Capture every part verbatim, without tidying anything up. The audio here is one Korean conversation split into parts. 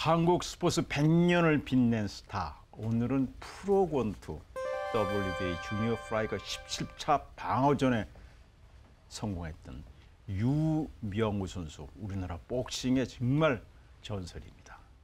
한국 스포츠 백 년을 빛낸 스타. 오늘은 프로 권투 더블유비에이 주니어 플라이가 십칠 차 방어전에 성공했던 유명우 선수. 우리나라 복싱의 정말 전설입니다.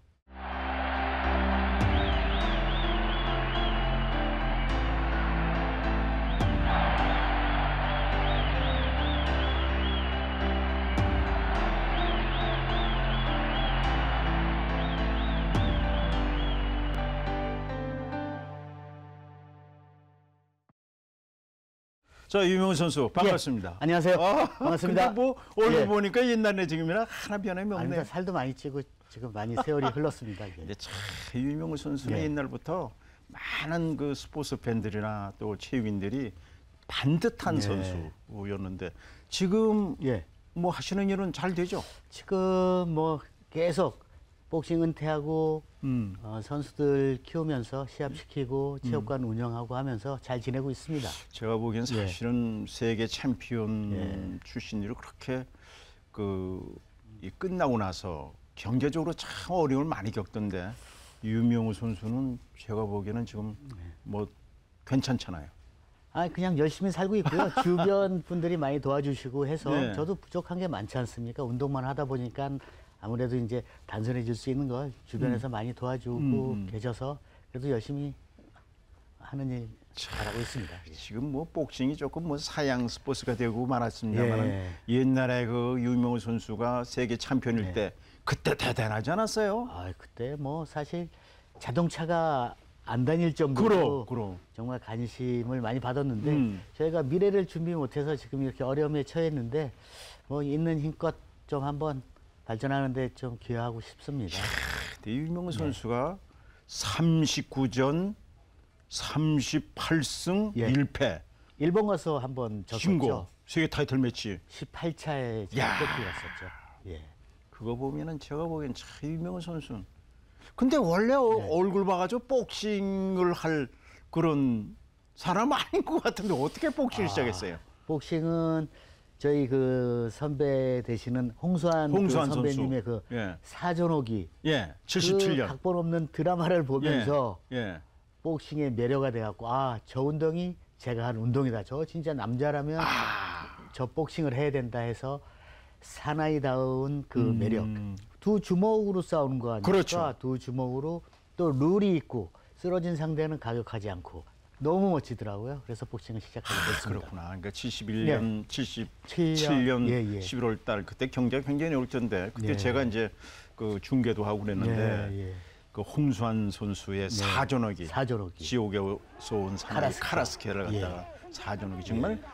자, 유명우 선수 반갑습니다. 예, 안녕하세요. 아, 반갑습니다. 근데 뭐 얼굴 예. 보니까 옛날에 지금이랑 하나 변함이 없네요. 아닙니다. 살도 많이 찌고 지금 많이 세월이 흘렀습니다. 이게. 근데 참 유명우 선수는 예. 옛날부터 많은 그 스포츠 팬들이나 또 체육인들이 반듯한 예. 선수였는데 지금 예. 뭐 하시는 일은 잘 되죠? 지금 뭐 계속 복싱 은퇴하고 음. 어, 선수들 키우면서 시합시키고 체육관 음. 운영하고 하면서 잘 지내고 있습니다. 제가 보기엔 사실은 예. 세계 챔피언 예. 출신으로 그렇게 그 이 끝나고 나서 경제적으로 참 어려움을 많이 겪던데 유명우 선수는 제가 보기에는 지금 뭐 괜찮잖아요. 아, 그냥 열심히 살고 있고요. 주변 분들이 많이 도와주시고 해서 네. 저도 부족한 게 많지 않습니까? 운동만 하다 보니까 아무래도 이제 단순해질 수 있는 걸 주변에서 음. 많이 도와주고 음. 계셔서 그래도 열심히 하는 일 잘하고 있습니다. 지금 뭐 복싱이 조금 뭐 사양 스포츠가 되고 말았습니다만 예. 옛날에 그 유명우 선수가 세계 챔피언일 예. 때 그때 대단하지 않았어요? 아, 그때 뭐 사실 자동차가 안 다닐 정도로 그럼, 그럼. 정말 관심을 많이 받았는데 음. 저희가 미래를 준비 못해서 지금 이렇게 어려움에 처했는데 뭐 있는 힘껏 좀 한번 발전하는데 좀 기여하고 싶습니다. 네, 유명우 선수가 네. 삼십구 전 삼십팔 승 예. 일 패. 일본 가서 한번 졌었죠. 세계 타이틀 매치. 십팔 차에 제가 뺏겨갔었죠. 예. 그거 보면은 제가 보기엔 참 유명우 선수는. 근데 원래 네. 얼굴 봐가지고 복싱을 할 그런 사람 아닌 것 같은데 어떻게 복싱을 아, 시작했어요? 복싱은 저희 그 선배 되시는 홍수환, 홍수환 그 선배님의 선수. 그 예. 사전오기. 예. 칠십칠 년. 그 각본 없는 드라마를 보면서 예. 예. 복싱의 매료가 돼갖고 아, 저 운동이 제가 한 운동이다. 저 진짜 남자라면 아. 저 복싱을 해야 된다 해서 사나이다운 그 음. 매력. 두 주먹으로 싸우는 거 아닙니까? 그렇죠. 두 주먹으로 또 룰이 있고 쓰러진 상대는 가격하지 않고 너무 멋지더라고요. 그래서 복싱을 시작하게 됐습니다. 아, 그렇구나. 그러니까 칠십일 년, 네. 칠십칠 년 예, 예. 십일월 달 그때 경기가 굉장히 어릴 텐데 그때 예. 제가 이제 그 중계도 하고 그랬는데 예, 예. 그 홍수환 선수의 네. 사전오기, 사전오기, 지옥에서 온 사나이 카라스케. 카라스케를 갖다가 예. 사전오기 정말 예.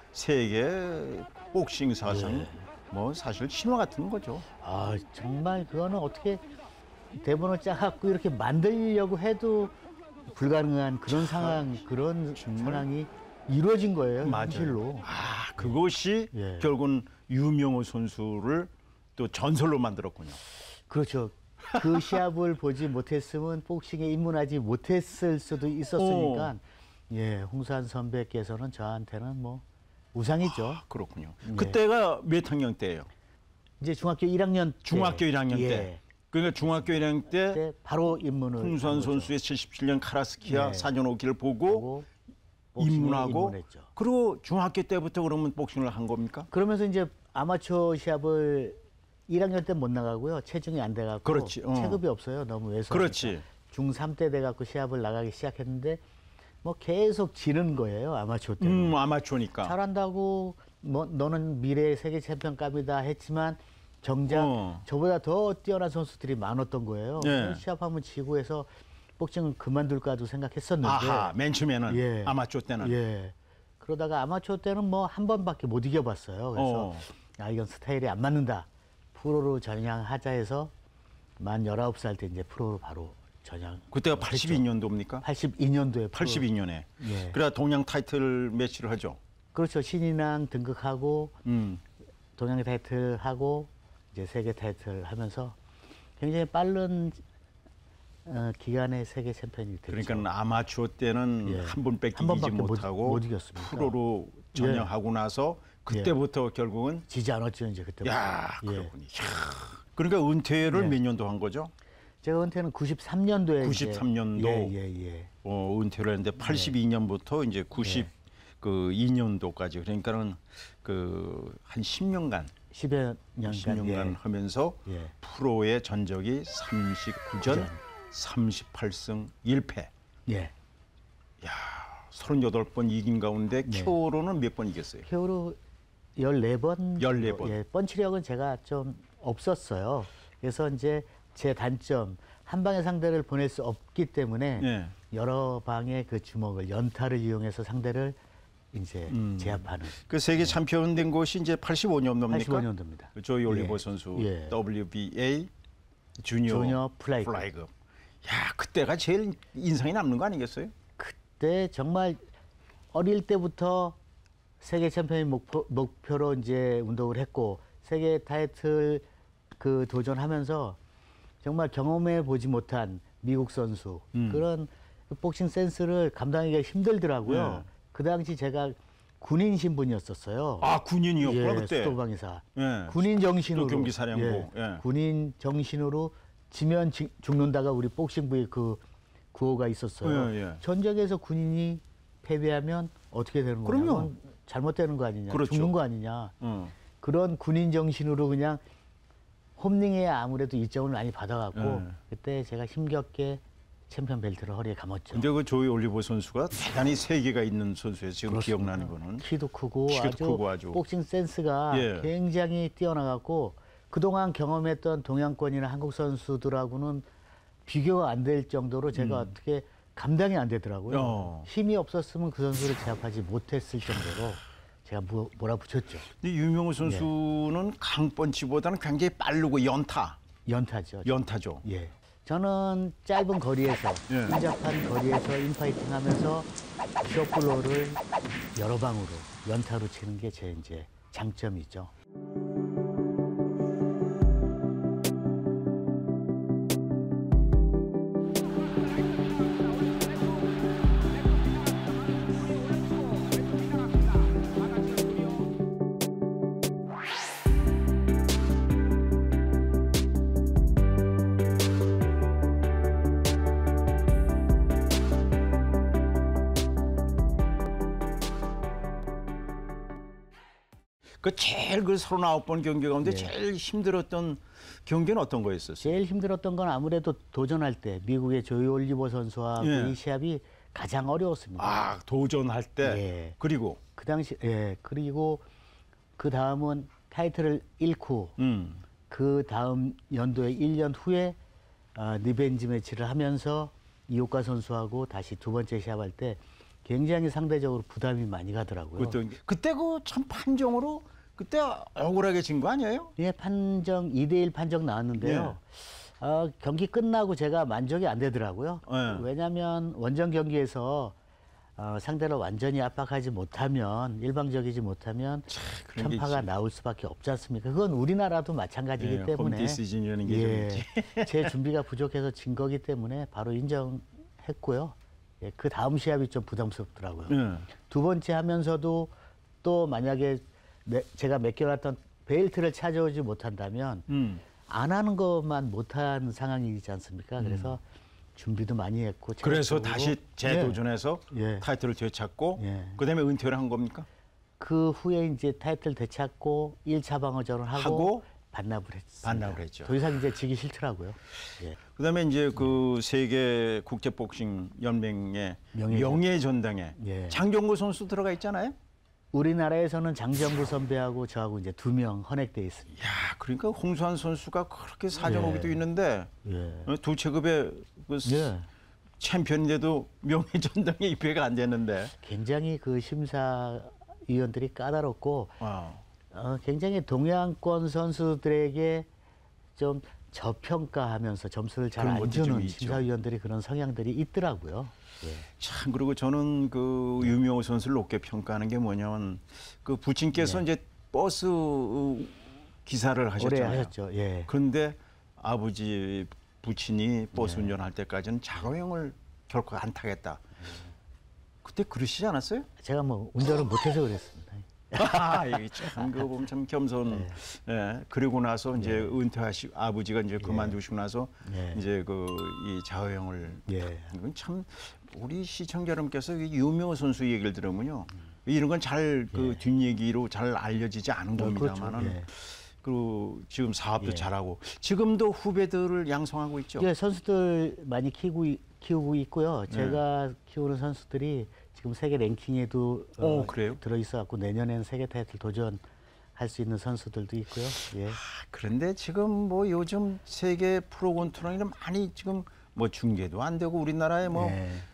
세계 복싱 사상 예. 뭐 사실 신화 같은 거죠. 아, 정말 그거는 어떻게 대본을 짜갖고 이렇게 만들려고 해도 불가능한 그런 상황, 그런 상황이 이루어진 거예요. 맞아요. 현실로. 아, 그것이 예. 결국은 유명우 선수를 또 전설로 만들었군요. 그렇죠. 그 시합을 보지 못했으면 복싱에 입문하지 못했을 수도 있었으니까 오. 예, 홍수환 선배께서는 저한테는 뭐 우상이죠. 아, 그렇군요. 네. 그때가 몇 학년 때예요? 이제 중학교 일 학년 때. 중학교 일 학년 예. 때. 그러니까 중학교 일 학년 때, 때 바로 입문을 홍수환 선수의 칠십칠 년 카라스키아 네. 사전오기를 보고, 보고 입문하고 입문했죠. 그리고 중학교 때부터 그러면 복싱을 한 겁니까? 그러면서 이제 아마추어 시합을 일 학년 때 못 나가고요. 체중이 안 돼갖고 그렇지. 어. 체급이 없어요. 너무 왜소. 그렇지. 중삼 때 돼갖고 시합을 나가기 시작했는데 뭐 계속 지는 거예요. 아마추어 때는. 음, 아마추어니까. 잘한다고 뭐 너는 미래의 세계 챔피언급이다 했지만 정작 어. 저보다 더 뛰어난 선수들이 많았던 거예요. 네. 시합하면 지고 해서 복싱을 그만둘까도 생각했었는데. 아하, 맨 처음에는 예. 아마추어 때는. 예. 그러다가 아마추어 때는 뭐 한 번밖에 못 이겨봤어요. 그래서 어. 아, 이건 스타일이 안 맞는다. 프로로 전향하자 해서 만 열아홉 살 때 이제 프로로 바로 전향. 그때가 팔십이 년도입니까? 팔십이 년도에. 팔십이 년에. 예. 그래야 동양 타이틀 매치를 하죠. 그렇죠. 신인왕 등극하고 음. 동양 타이틀 하고 이제 세계 타이틀 하면서 굉장히 빠른 어, 기간에 세계 챔피언이 됐죠. 그러니까 아마추어 때는 예. 한 번밖에 한 번밖에 이기지 못- 못하고 못 이겼습니까? 프로로 전향하고 나서 그때부터 결국은 지지 않았죠 이제 그때. 야 예. 그렇군요. 야. 그러니까 은퇴를 예. 몇 년도 한 거죠? 제가 은퇴는 구십삼 년도에 구십삼 년도 예, 예, 예. 어, 은퇴를 했는데 팔십이 년부터 이제 구십이 년도까지 그러니까는 그 한 십 년간 십여 년간, 십 년간 예. 하면서 예. 프로의 전적이 삼십구 전 전. 삼십팔 승 일 패. 예. 서른여덟 번 이긴 가운데 네. 큐어로는 몇 번 이겼어요? 히어로 열네 번. 열네 번. 예, 펀치력은 제가 좀 없었어요. 그래서 이제 제 단점, 한 방에 상대를 보낼 수 없기 때문에 예. 여러 방의 그 주먹을, 연타를 이용해서 상대를 이제 음. 제압하는. 그 세계 챔피언 된 것이 이제 팔십오 년도입니까? 팔십오 년도입니다. 조이 올리버 예. 선수 예. 더블유비에이 주니어, 주니어 플라이급. 플라이급. 야, 그때가 제일 인상이 남는 거 아니겠어요? 그때 정말 어릴 때부터 세계 챔피언 목표, 목표로 이제 운동을 했고 세계 타이틀 그 도전하면서 정말 경험해 보지 못한 미국 선수 음. 그런 복싱 센스를 감당하기가 힘들더라고요. 예. 그 당시 제가 군인 신분이었었어요. 아, 군인이었구나 예, 그때. 수도방위사. 예. 군인 정신으로. 또 경기사령부. 예, 예. 군인 정신으로 지면 지- 죽는다가 우리 복싱부의 그 구호가 있었어요. 예, 예. 전쟁에서 군인이 패배하면 어떻게 되는 거냐? 그럼요. 그건 잘못되는 거 아니냐? 그렇죠. 죽는 거 아니냐? 어. 그런 군인 정신으로 그냥 홈링에 아무래도 이점을 많이 받아갖고 예. 그때 제가 힘겹게 챔피언 벨트를 허리에 감았죠. 근데 그 조이 올리버 선수가 대단히 세계가 있는 선수예요. 지금 그렇습니다. 기억나는 거는. 키도 크고 키도 아주, 크고 아주. 복싱 센스가 예. 굉장히 뛰어나갖고 그동안 경험했던 동양권이나 한국 선수들하고는 비교가 안 될 정도로 제가 어떻게 감당이 안 되더라고요. 음. 어. 힘이 없었으면 그 선수를 제압하지 못했을 정도로 제가 뭐- 몰아붙였죠. 근데 유명우 선수는 강펀치보다는 굉장히 빠르고 연타, 연타죠. 연타죠. 예. 저는 짧은 거리에서 예. 인접한 거리에서 인파이팅 하면서 쇼플로를 여러 방으로 연타로 치는 게 제 이제 장점이죠. 그 제일 그 서른아홉 번 경기 가운데 예. 제일 힘들었던 경기는 어떤 거였었어요? 제일 힘들었던 건 아무래도 도전할 때 미국의 조이 올리버 선수와 예. 그 이 시합이 가장 어려웠습니다. 아, 도전할 때. 예. 그리고 그 당시 예 그리고 그 다음은 타이틀을 잃고 음. 그 다음 연도에 일 년 후에 아, 리벤지 매치를 하면서 이오카 선수하고 다시 두 번째 시합할 때 굉장히 상대적으로 부담이 많이 가더라고요. 그때 그때 그 참 판정으로 그때 억울하게 진 거 아니에요? 예, 판정 이 대 일 판정 나왔는데요. 어, 경기 끝나고 제가 만족이 안 되더라고요. 예. 왜냐하면 원정 경기에서 어, 상대를 완전히 압박하지 못하면 일방적이지 못하면 그런 게 편파가 있지. 나올 수밖에 없지 않습니까? 그건 우리나라도 마찬가지이기 예, 때문에 홈 디시즌이라는 게 좀 예, 있지. 제 준비가 부족해서 진 거기 때문에 바로 인정했고요. 예, 그 다음 시합이 좀 부담스럽더라고요. 예. 두 번째 하면서도 또 만약에 매- 제가 맡겨놨던 벨트를 찾아오지 못한다면 음. 안 하는 것만 못한 상황이지 않습니까? 그래서 준비도 많이 했고 그래서 체력적으로- 다시 재도전해서 예. 타이틀을 되찾고 예. 그다음에 은퇴를 한 겁니까? 그 후에 이제 타이틀 되찾고 일 차 방어전을 하고, 하고 반납을 했습니다. 반납을 했죠. 더 이상 이제 지기 싫더라고요. 예. 그다음에 이제 그 세계 국제 복싱 연맹의 명예전- 명예 전당에 예. 장정구 선수 들어가 있잖아요. 우리나라에서는 장정구 선배하고 저하고 이제 두 명 헌액돼 있습니다. 야, 그러니까 홍수환 선수가 그렇게 사정하기도 예. 있는데 예. 어, 두 체급의 그 예. 챔피언인데도 명예 전당에 입회가 안 됐는데. 굉장히 그 심사위원들이 까다롭고 와. 어, 굉장히 동양권 선수들에게 좀 저평가하면서 점수를 잘 그런 안 것도 좀 주는 있죠. 심사위원들이 그런 성향들이 있더라고요. 예. 참 그리고 저는 그 유명호 선수를 높게 평가하는 게 뭐냐면 그 부친께서 이제 버스 기사를 오래 하셨잖아요. 하셨죠. 예. 그런데 아버지 부친이 버스 네. 운전할 때까지는 자가용을 결코 안 타겠다. 그때 그러시지 않았어요? 제가 뭐 운전을 못해서 그랬습니다. 아, 이게 참 그거 보면 참 겸손. 네. 예. 그리고 나서 이제 은퇴하시 아버지가 이제 그만두시고 나서 네. 이제 그 이 자허영을 예. 이건 참 우리 시청자 여러분께서 이 유명호 선수 얘기를 들으면요. 이런 건 잘 그 뒷얘기로 잘 알려지지 않은 어, 겁니다만은 그렇죠. 예. 그리고 지금 사업도 예. 잘하고 지금도 후배들을 양성하고 있죠. 예, 선수들 많이 키우고, 이- 키우고 있고요. 네. 제가 키우는 선수들이 지금 세계 랭킹에도 어, 어, 그래요? 들어있어 갖고 내년에는 세계 타이틀 도전할 수 있는 선수들도 있고요. 예. 그런데 지금 뭐 요즘 세계 프로권 투어는 많이 지금 뭐 중계도 안 되고 우리나라에 뭐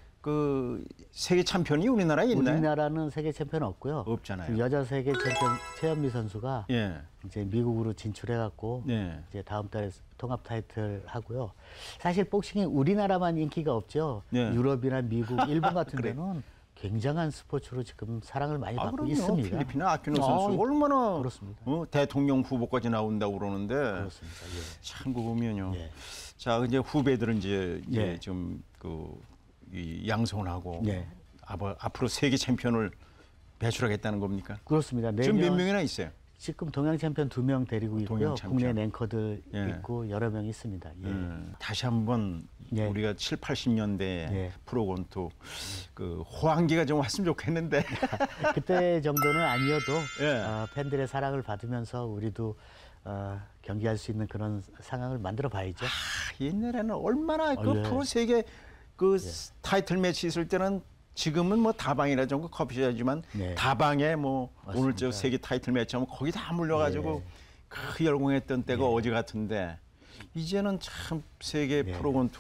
그 예. 세계 챔피언이 우리나라에 있나요? 우리나라는 세계 챔피언 없고요. 없잖아요. 지금 여자 세계 챔피언 최현미 선수가 예. 이제 미국으로 진출해 갖고 네. 이제 다음 달에 통합 타이틀 하고요. 사실 복싱이 우리나라만 인기가 없죠. 네. 유럽이나 미국, 일본 같은 그래. 데는 굉장한 스포츠로 지금 사랑을 많이 아, 받고 그럼요. 있습니다. 필리핀의 아키노 아, 선수 얼마나 그렇습니다. 어, 대통령 후보까지 나온다고 그러는데 그렇습니다. 예. 참 그거 보면요. 예. 자, 이제 후배들은 이제, 이제 예. 좀 그 이 양성을 하고 예. 아버- 앞으로 세계 챔피언을 배출하겠다는 겁니까? 그렇습니다. 지금 몇 내년 명이나 있어요? 지금 동양 챔피언 두 명 데리고 있고요. 동양 챔피언. 국내 랭커들 예. 있고 여러 명 있습니다. 예. 음, 다시 한번 예. 우리가 칠, 팔십 년대 예. 프로곤투 그 호황기가 좀 왔으면 좋겠는데. 그때 정도는 아니어도 예. 어, 팬들의 사랑을 받으면서 우리도 어, 경기할 수 있는 그런 상황을 만들어 봐야죠. 아, 옛날에는 얼마나 그 어, 예. 프로 세계 그 타이틀 매치 있을 때는 지금은 뭐 다방이라 정도 커피숍이지만 네. 다방에 뭐 맞습니다. 오늘 저 세계 타이틀 매치 하면 거기 다 몰려가지고 예. 그 열공했던 때가 어제 같은데 이제는 참 세계 네.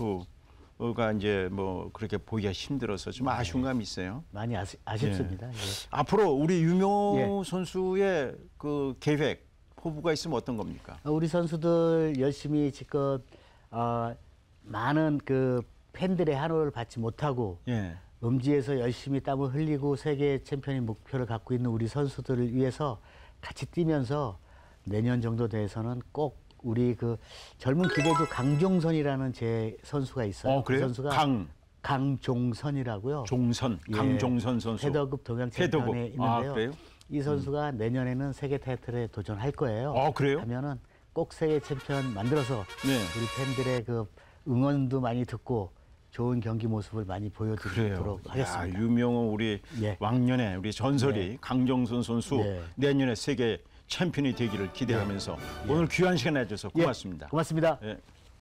프로곤투가 이제 뭐 그렇게 보기가 힘들어서 좀 아쉬운 감이 있어요. 많이 아시, 아쉽습니다. 예. 앞으로 우리 유명호 예. 선수의 그 계획 포부가 있으면 어떤 겁니까? 어, 우리 선수들 열심히 지금 어, 많은 그 팬들의 환호를 받지 못하고 예. 음지에서 열심히 땀을 흘리고 세계 챔피언의 목표를 갖고 있는 우리 선수들을 위해서 같이 뛰면서 내년 정도 돼서는 꼭 우리 그 젊은 기대주 강종선이라는 제 선수가 있어요. 어, 그래요? 그 선수가 강 강종선이라고요. 종선, 예, 강종선 선수. 헤더급 동양 헤더급. 챔피언에 아, 있는데요. 그래요? 이 선수가 내년에는 세계 타이틀에 도전할 거예요. 아, 그래요? 하면은 꼭 세계 챔피언 만들어서 네. 우리 팬들의 그 응원도 많이 듣고 좋은 경기 모습을 많이 보여드리도록 그래요. 야, 하겠습니다. 유명한 우리 예. 왕년에 우리 전설이 네. 강정선 선수 네. 내년에 세계 챔피언이 되기를 기대하면서 오늘 귀한 시간 내줘서 고맙습니다. 예, 고맙습니다. 예.